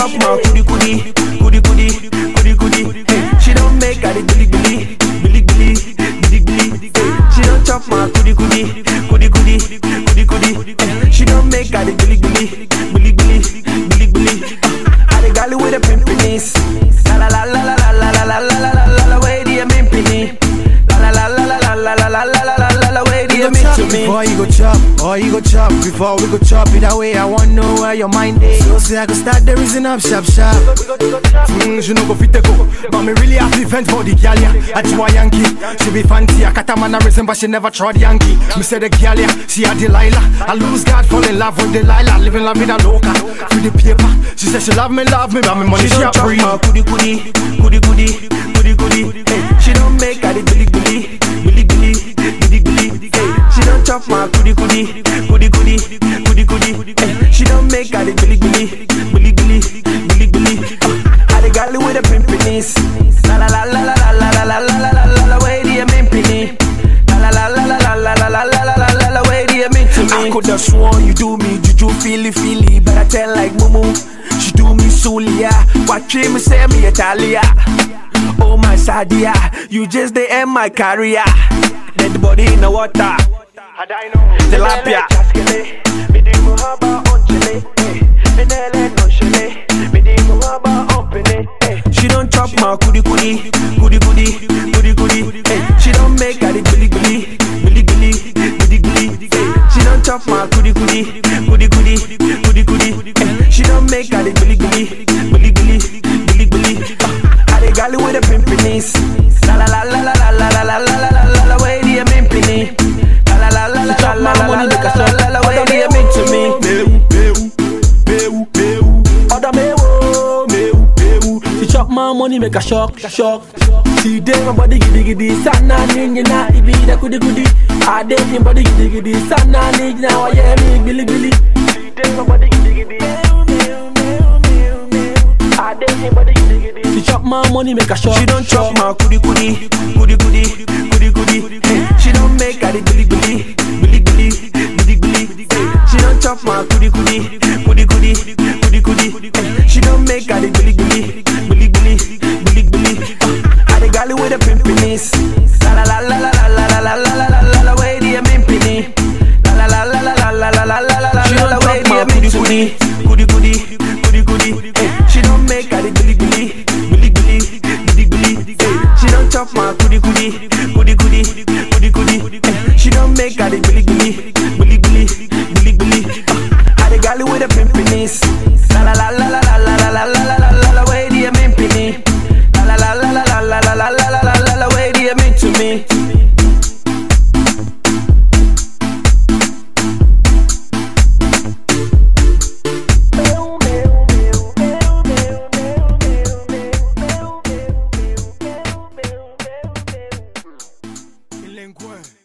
chop my kudi kudi, kudi kudi, kudi kudi. Hey, she don't make her the billy billy, billy billy, billy billy. Hey, she don't chop my kudi kudi, kudi kudi, kudi kudi. Hey, she don't make her the billy billy, billy billy, billy billy. I the girl with the pimpiness. La la la la la la la la la la la la. Where do you mean pinny? La la la la la la la la la la la la. Where do you mean to me? Before you go chop, or you go chop. Before we go chop it away, I wanna know where your mind is. So say I go start the reason up sharp sharp. She no go fit go, but me really have the vent for the girl ya. I do a Yankee, she be fancy. I cat a man a reason, but she never tried Yankee. Me say the girl ya, she a Delilah. I lose God, fall in love with Delilah. Living la vida loca, for the paper. She said she love me, but me money she a free. Kudi kudi, kudi kudi, kudi kudi. Hey, she don't make her the billy billy, billy billy, billy billy. Hey, she don't chop my kudi kudi, kudi kudi, kudi kudi. Hey, she don't make her the billy billy, billy billy, billy billy. I the girl with the pimpiness. La la la la la la la la la la la la. Where do you mean pinny? La la la la la la la la la la la la. Where do you mean to me? I coulda sworn you do me juju feely, but I tell like mumu. She do me solia, watch me say me Italia. Oh my Sadia, you just the end my career. Dead body in the water, tilapia. She don't chop my kudi kudi, kudi kudi, kudi kudi. Hey, she don't make her the billy billy, billy billy, billy billy. Hey, she don't chop my kudi kudi, kudi kudi, kudi kudi. Hey, she don't make her the billy billy, billy billy, billy billy. I the girl with the pimpiness. La la la la la la la la la la la la. Where do you mean pinny? La la la la la la la la la la. Where do you mean to me? Chop my money, make a shock, shock. See them, my body giddy giddy. Sana ninja, ibi da kudi kudi. I did him body giddy giddy. Sana ninja, I am me billy billy. See them, my body giddy giddy. I did him body giddy giddy. She chop my money, make a shock. She don't chop my kudi kudi, kudi kudi, kudi kudi. Hey, she don't make her the billy billy, billy billy, billy billy. Hey, she don't chop my kudi kudi, kudi kudi, kudi kudi. Hey, she don't make her the billy billy, billy billy, billy billy. I the girl with the pimpiness. La la la la la la la la la la la la. Where do you mean pinny? La la la la la la la la la la la. She don't chop my kudi kudi, kudi kudi, kudi kudi. Hey, she don't make her the billy billy, billy billy, billy billy. Hey, she don't chop my kudi kudi, kudi kudi, kudi kudi. Hey, she don't make her the billy billy, billy billy, billy billy. I the girl with the pimpiness. La la la la la la la la la la la la. Where do you mean pinny? La la la la la la la la la la la la. Where do you mean to me? Delinquent.